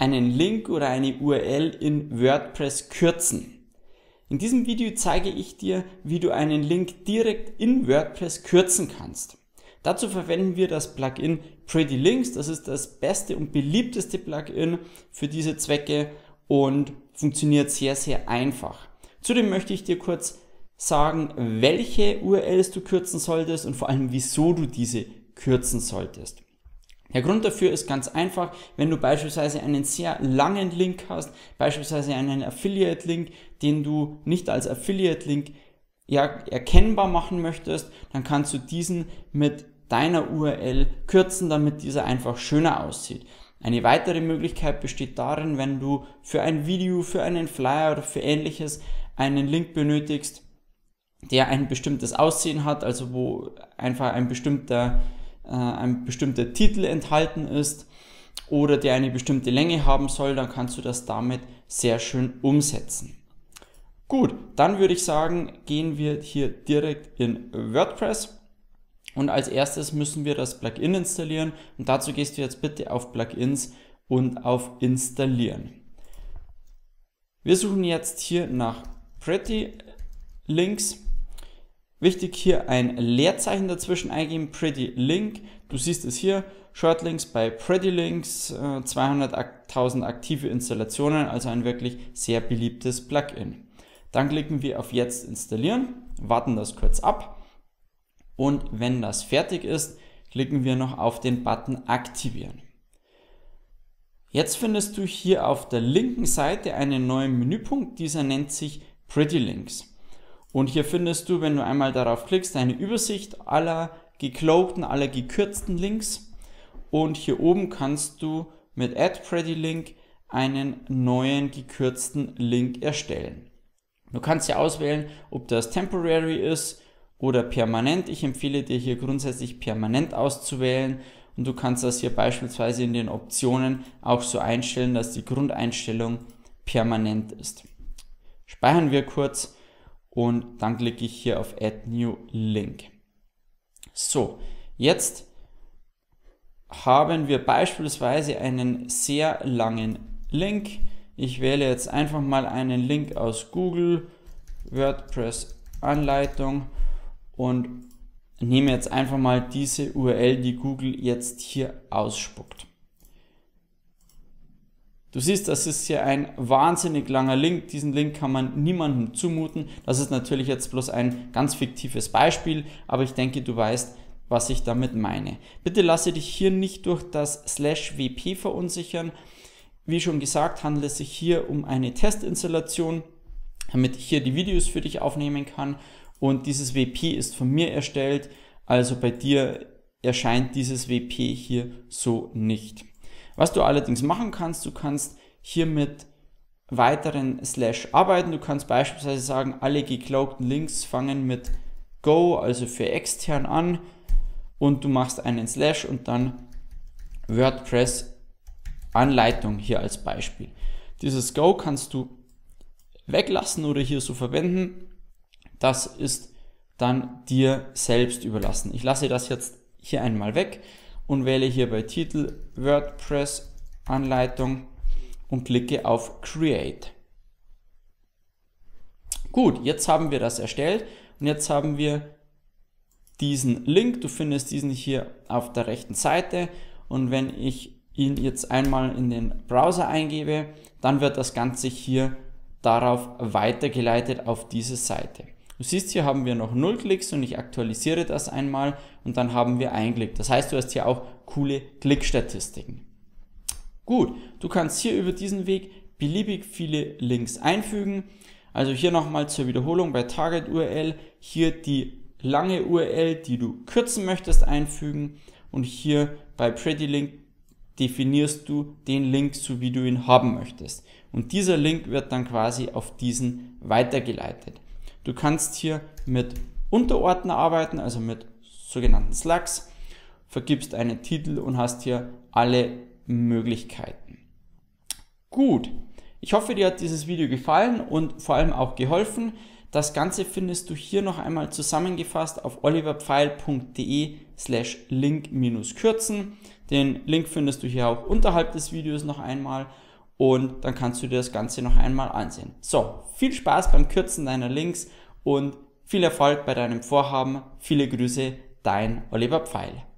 einen Link oder eine URL in WordPress kürzen. In diesem Video zeige ich dir, wie du einen Link direkt in WordPress kürzen kannst. Dazu verwenden wir das Plugin Pretty Links. Das ist das beste und beliebteste Plugin für diese Zwecke und funktioniert sehr, sehr einfach. Zudem möchte ich dir kurz sagen, welche URLs du kürzen solltest und vor allem, wieso du diese kürzen solltest. Der Grund dafür ist ganz einfach, wenn du beispielsweise einen sehr langen Link hast, beispielsweise einen Affiliate-Link, den du nicht als Affiliate-Link erkennbar machen möchtest, dann kannst du diesen mit deiner URL kürzen, damit dieser einfach schöner aussieht. Eine weitere Möglichkeit besteht darin, wenn du für ein Video, für einen Flyer oder für ähnliches einen Link benötigst, der ein bestimmtes Aussehen hat, also wo einfach ein bestimmter Titel enthalten ist oder der eine bestimmte Länge haben soll, dann kannst du das damit sehr schön umsetzen. Gut, dann würde ich sagen, gehen wir hier direkt in WordPress und als erstes müssen wir das Plugin installieren und dazu gehst du jetzt bitte auf Plugins und auf Installieren. Wir suchen jetzt hier nach Pretty Links. Wichtig hier ein Leerzeichen dazwischen eingeben, Pretty Link. Du siehst es hier, Shortlinks bei Pretty Links, 200.000 aktive Installationen, also ein wirklich sehr beliebtes Plugin. Dann klicken wir auf Jetzt installieren, warten das kurz ab und wenn das fertig ist, klicken wir noch auf den Button Aktivieren. Jetzt findest du hier auf der linken Seite einen neuen Menüpunkt, dieser nennt sich Pretty Links. Und hier findest du, wenn du einmal darauf klickst, eine Übersicht aller gecloakten, aller gekürzten Links. Und hier oben kannst du mit Add Pretty Link einen neuen gekürzten Link erstellen. Du kannst ja auswählen, ob das temporary ist oder permanent. Ich empfehle dir hier grundsätzlich permanent auszuwählen. Und du kannst das hier beispielsweise in den Optionen auch so einstellen, dass die Grundeinstellung permanent ist. Speichern wir kurz. Und dann klicke ich hier auf Add New Link. So, jetzt haben wir beispielsweise einen sehr langen Link. Ich wähle jetzt einfach mal einen Link aus Google, WordPress Anleitung und nehme jetzt einfach mal diese URL, die Google jetzt hier ausspuckt. Du siehst, das ist hier ein wahnsinnig langer Link. Diesen Link kann man niemandem zumuten. Das ist natürlich jetzt bloß ein ganz fiktives Beispiel, aber ich denke, du weißt, was ich damit meine. Bitte lasse dich hier nicht durch das /wp verunsichern. Wie schon gesagt, handelt es sich hier um eine Testinstallation, damit ich hier die Videos für dich aufnehmen kann. Und dieses WP ist von mir erstellt, also bei dir erscheint dieses WP hier so nicht. Was du allerdings machen kannst, du kannst hier mit weiteren Slash arbeiten. Du kannst beispielsweise sagen, alle gecloakten Links fangen mit Go, also für extern an und du machst einen Slash und dann WordPress Anleitung hier als Beispiel. Dieses Go kannst du weglassen oder hier so verwenden. Das ist dann dir selbst überlassen. Ich lasse das jetzt hier einmal weg und wähle hier bei Titel WordPress Anleitung und klicke auf Create. Gut, jetzt haben wir das erstellt und jetzt haben wir diesen Link. Du findest diesen hier auf der rechten Seite und wenn ich ihn jetzt einmal in den Browser eingebe, dann wird das Ganze hier darauf weitergeleitet auf diese Seite. Du siehst, hier haben wir noch 0 Klicks und ich aktualisiere das einmal und dann haben wir 1 Klick. Das heißt, du hast hier auch coole Klickstatistiken. Gut, du kannst hier über diesen Weg beliebig viele Links einfügen. Also hier nochmal zur Wiederholung bei Target URL, hier die lange URL, die du kürzen möchtest, einfügen und hier bei Pretty Link definierst du den Link, so wie du ihn haben möchtest. Und dieser Link wird dann quasi auf diesen weitergeleitet. Du kannst hier mit Unterordner arbeiten, also mit sogenannten Slugs, vergibst einen Titel und hast hier alle Möglichkeiten. Gut, ich hoffe, dir hat dieses Video gefallen und vor allem auch geholfen. Das Ganze findest du hier noch einmal zusammengefasst auf oliverpfeil.de/link-kürzen. Den Link findest du hier auch unterhalb des Videos noch einmal. und dann kannst du dir das Ganze noch einmal ansehen. So, viel Spaß beim Kürzen deiner Links und viel Erfolg bei deinem Vorhaben. Viele Grüße, dein Oliver Pfeil.